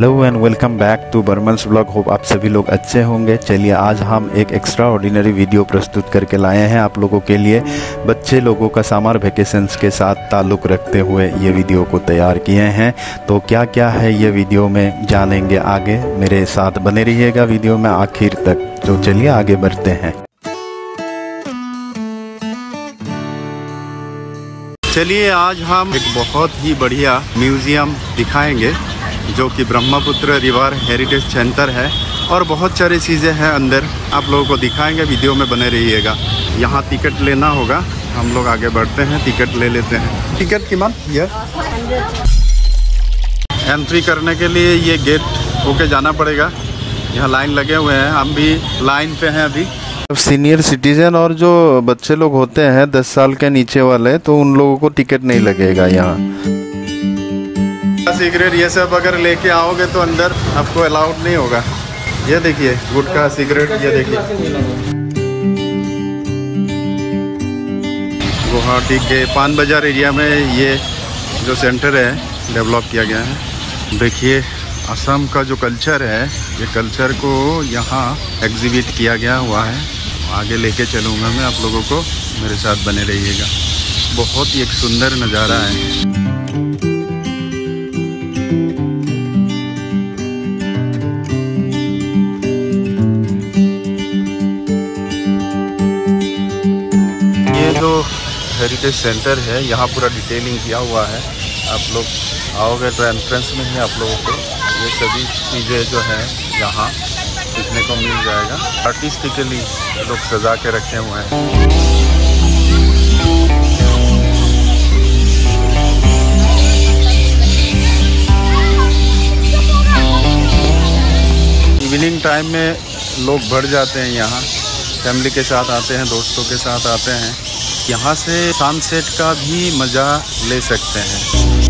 Hello and welcome back to Burman's vlog. Hope आप सभी लोग अच्छे होंगे। चलिए आज हम एक एक्स्ट्रा ऑर्डिनरी वीडियो प्रस्तुत करके लाए हैं आप लोगों के लिए। बच्चे लोगों का समर वेकेशंस के साथ ताल्लुक़ रखते हुए ये वीडियो को तैयार किए हैं। तो क्या क्या है ये वीडियो में जानेंगे आगे। मेरे साथ बने रहिएगा वीडियो में आखिर तक। तो चलिए आगे बढ़ते हैं। चलिए आज हम एक बहुत ही बढ़िया म्यूज़ियम दिखाएंगे जो कि ब्रह्मपुत्र रिवर हेरिटेज सेंटर है, और बहुत सारी चीज़ें हैं अंदर, आप लोगों को दिखाएंगे। वीडियो में बने रहिएगा। यहाँ टिकट लेना होगा। हम लोग आगे बढ़ते हैं, टिकट ले लेते हैं। टिकट कीमत ये एंट्री करने के लिए ये गेट होके जाना पड़ेगा। यहाँ लाइन लगे हुए हैं, हम भी लाइन पे हैं अभी। सीनियर सिटीजन और जो बच्चे लोग होते हैं 10 साल के नीचे वाले, तो उन लोगों को टिकट नहीं लगेगा। यहाँ सिगरेट ये सब अगर लेके आओगे तो अंदर आपको अलाउड नहीं होगा। ये देखिए गुटखा सिगरेट, ये देखिए। गुवाहाटी के पान बाजार एरिया में ये जो सेंटर है डेवलप किया गया है। देखिए असम का जो कल्चर है, ये कल्चर को यहाँ एग्जिबिट किया गया हुआ है। आगे लेके चलूँगा मैं आप लोगों को, मेरे साथ बने रहिएगा। बहुत ही एक सुंदर नज़ारा है। जो हेरिटेज सेंटर है यहाँ पूरा डिटेलिंग किया हुआ है। आप लोग आओगे तो एंट्रेंस में ही आप लोगों को ये सभी चीज़ें जो है यहाँ देखने को मिल जाएगा। आर्टिस्टिकली लोग सजा के रखे हुए हैं। इवनिंग टाइम में लोग बढ़ जाते हैं यहाँ, फैमिली के साथ आते हैं, दोस्तों के साथ आते हैं। यहाँ से सनसेट का भी मज़ा ले सकते हैं।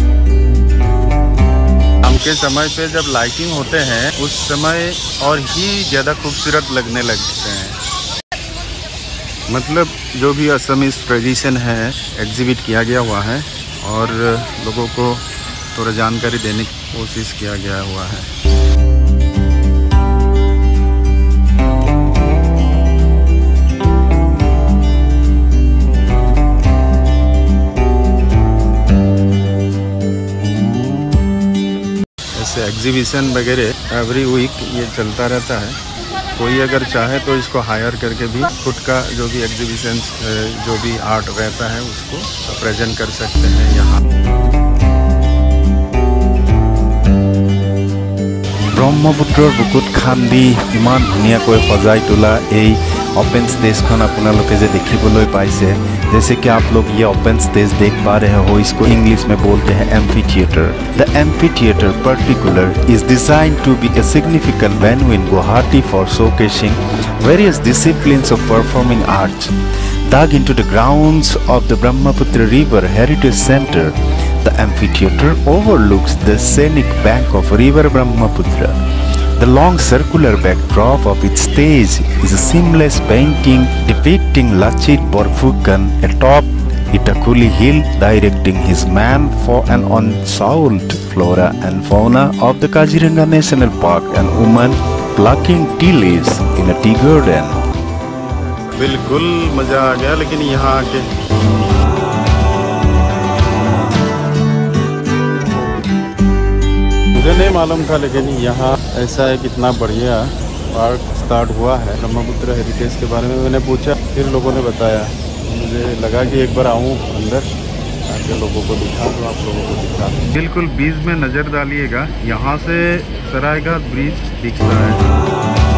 शाम के समय पे जब लाइटिंग होते हैं उस समय और ही ज़्यादा खूबसूरत लगने लगते हैं। मतलब जो भी असमीज ट्रेडिशन है एग्जिबिट किया गया हुआ है, और लोगों को थोड़ा जानकारी देने की कोशिश किया गया हुआ है। एग्जीबिशन वगैरह एवरी वीक ये चलता रहता है। कोई अगर चाहे तो इसको हायर करके भी खुद का जो भी एग्जीबिशन जो भी आर्ट रहता है उसको प्रेजेंट कर सकते हैं यहाँ। ब्रह्मपुत्र बुकुत खान्दी इमान धुनियाকৈ सजाई तोला এই ओपन स्टेजखन आपलोगे जो देखिबोलै पाइसे। जैसे कि आप लोग ये ओपन स्टेज देख पा रहे हो, इसको इंग्लिश में बोलते हैं amphitheatre. The amphitheatre particular is designed to be a significant venue in Guwahati for showcasing various disciplines of performing arts. Dug into the grounds of the Brahmaputra River Heritage Center, the amphitheater overlooks the scenic bank of River Brahmaputra. The long circular backdrop of its stage is a seamless painting depicting Lachit Borphukan atop Itakuli Hill directing his man for an unsoiled flora and fauna of the Kaziranga National Park and woman plucking tea leaves in a tea garden. बिल्कुल मज़ा आ गया। लेकिन यहाँ आके मुझे नहीं मालूम था, लेकिन यहाँ ऐसा है कितना बढ़िया पार्क स्टार्ट हुआ है। ब्रह्मपुत्र हेरिटेज के बारे में मैंने पूछा, फिर लोगों ने बताया। मुझे लगा कि एक बार आऊँ अंदर, आके लोगों को दिखा तो आप लोगों को दिखा। बिल्कुल बीच में नज़र डालिएगा, यहाँ से सरायघाट ब्रिज दिख रहा है।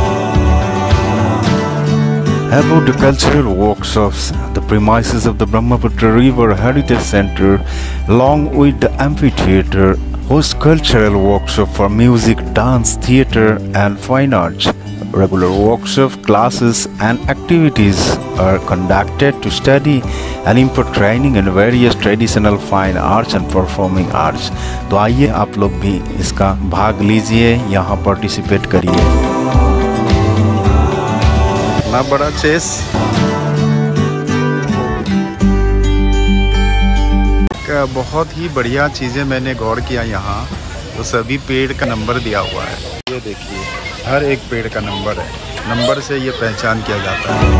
About the cultural workshops, the premises of the Brahmaputra River Heritage Center, along with the amphitheater, host cultural workshop for music, dance, theatre, and fine arts. Regular workshop classes and activities are conducted to study and impart training in various traditional fine arts and performing arts. तो आइए आप लोग भी इसका भाग लीजिए, यहाँ participate करिए। इतना बड़ा चेस का बहुत ही बढ़िया चीज़ें मैंने गौर किया यहाँ तो सभी पेड़ का नंबर दिया हुआ है। ये देखिए हर एक पेड़ का नंबर है, नंबर से ये पहचान किया जाता है।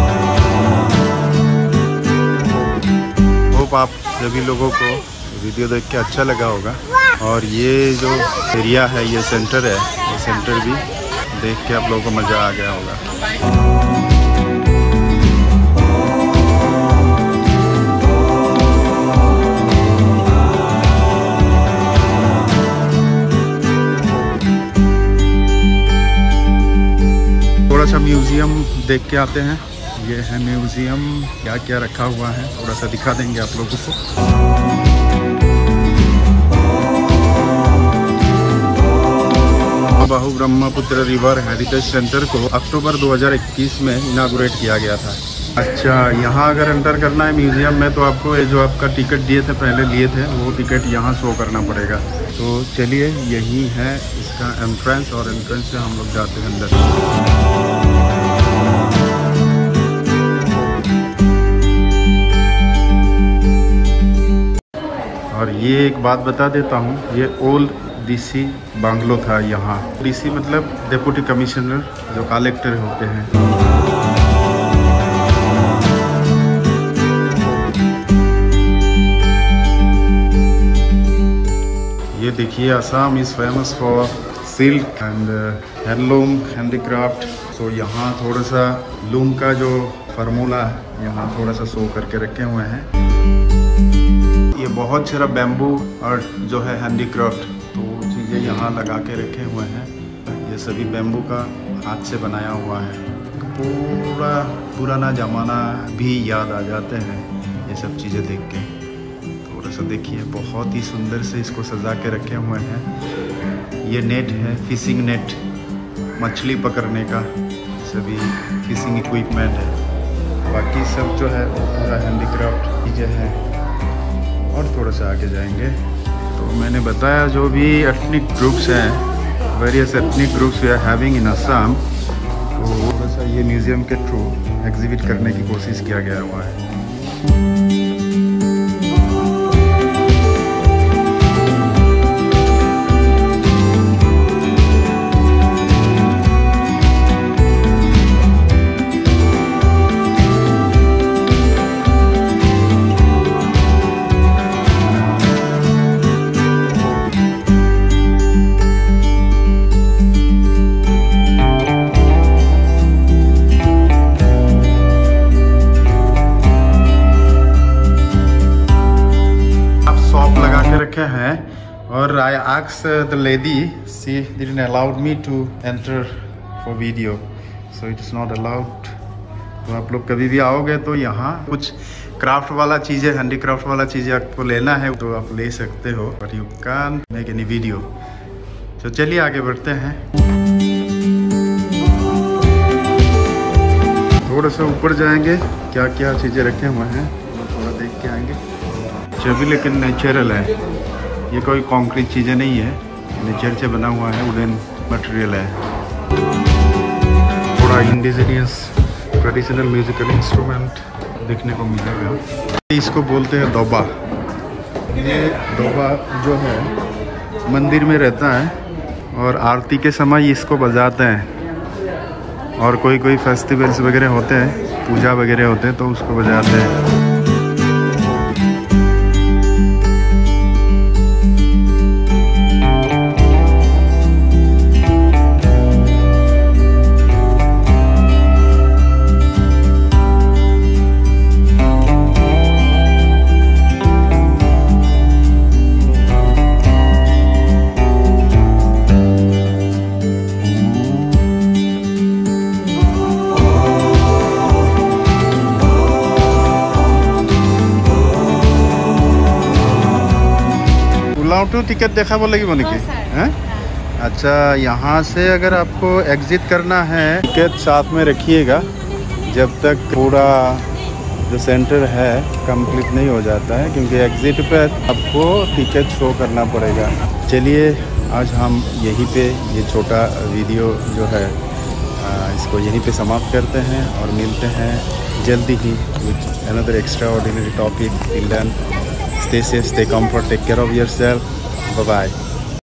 होप आप सभी लोगों को वीडियो देख के अच्छा लगा होगा। और ये जो एरिया है, ये सेंटर है, ये सेंटर भी देख के आप लोगों को मज़ा आ गया होगा। थोड़ा सा म्यूज़ियम देख के आते हैं। ये है म्यूज़ियम, क्या क्या रखा हुआ है थोड़ा सा दिखा देंगे आप लोगों को। बाहु ब्रह्मपुत्र रिवर हेरिटेज सेंटर को अक्टूबर 2021 में इनागुरेट किया गया था। अच्छा, यहाँ अगर एंटर करना है म्यूज़ियम में तो आपको ये जो आपका टिकट दिए थे, पहले लिए थे, वो टिकट यहाँ शो करना पड़ेगा। तो चलिए, यही है इसका एंट्रेंस और एंट्रेंस से हम लोग जाते हैं अंदर। और ये एक बात बता देता हूँ, ये ओल्ड डीसी बांग्लो था यहाँ। डीसी मतलब डिप्टी कमिश्नर, जो कलेक्टर होते हैं। ये देखिए, Assam is famous for silk and handloom handicraft. तो यहाँ थोड़ा सा लूम का जो फार्मूला है यहाँ थोड़ा सा शो करके रखे हुए हैं। ये बहुत सारा बैम्बू और जो है हैंडीक्राफ्ट, तो चीज़ें यहाँ लगा के रखे हुए हैं। ये सभी बैम्बू का हाथ से बनाया हुआ है। पूरा पुराना ज़माना भी याद आ जाते हैं ये सब चीज़ें देख के। थोड़ा सा देखिए, बहुत ही सुंदर से इसको सजा के रखे हुए हैं। ये नेट है, फिशिंग नेट, मछली पकड़ने का सभी फिशिंग इक्विपमेंट है। बाकी सब जो है वो पूरा हैंडीक्राफ्ट चीज़ें हैं। और थोड़ा सा आगे जाएंगे तो मैंने बताया जो भी एथनिक ग्रुप्स हैं, various ethnic groups we are having in Assam, तो थोड़ा सा ये म्यूज़ियम के थ्रू एग्जिबिट करने की कोशिश किया गया हुआ है। हैं और I asked the lady, she didn't allow me to enter for video, so it is not allowed। तो आप लोग कभी भी आओगे तो यहाँ कुछ क्राफ्ट वाला चीज़ें, हैंडीक्राफ्ट वाला चीज़ें आपको लेना है तो आप ले सकते हो, but you can make any video. तो चलिए आगे बढ़ते हैं। थोड़ा सा ऊपर जाएंगे, क्या क्या चीज़ें रखे हुए हैं थोड़ा देख के आएंगे। सभी लेकिन नेचुरल है, ये कोई कंक्रीट चीज़ें नहीं है, नेचर से बना हुआ है, वुडन मटेरियल है। थोड़ा इंडिजिनियस ट्रेडिशनल म्यूजिकल इंस्ट्रूमेंट देखने को मिलेगा। इसको बोलते हैं दोबा। ये दोबा जो है मंदिर में रहता है और आरती के समय इसको बजाते हैं, और कोई कोई फेस्टिवल्स वगैरह होते हैं, पूजा वगैरह होते हैं तो उसको बजाते हैं। टिकट देखाब लगे नेकी हैं? अच्छा, यहाँ से अगर आपको एग्जिट करना है टिकट साथ में रखिएगा जब तक पूरा जो सेंटर है कंप्लीट नहीं हो जाता है, क्योंकि एग्जिट पे आपको टिकट शो करना पड़ेगा। चलिए आज हम यहीं पे ये छोटा वीडियो जो है इसको यहीं पे समाप्त करते हैं और मिलते हैं जल्दी ही with another extraordinary topic. Till then, stay safe, stay comfort, take care of yourself. Bye bye.